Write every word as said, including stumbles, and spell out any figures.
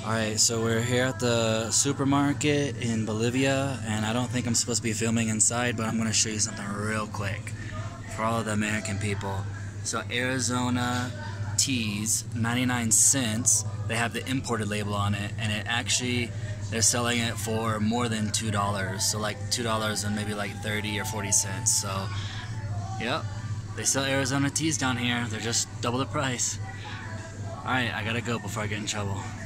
Alright, so we're here at the supermarket in Bolivia, and I don't think I'm supposed to be filming inside, but I'm going to show you something real quick for all of the American people. So Arizona teas, ninety-nine cents, they have the imported label on it, and it actually, they're selling it for more than two dollars, so like two dollars and maybe like thirty or forty cents, so yep, they sell Arizona teas down here, they're just double the price. Alright, I gotta go before I get in trouble.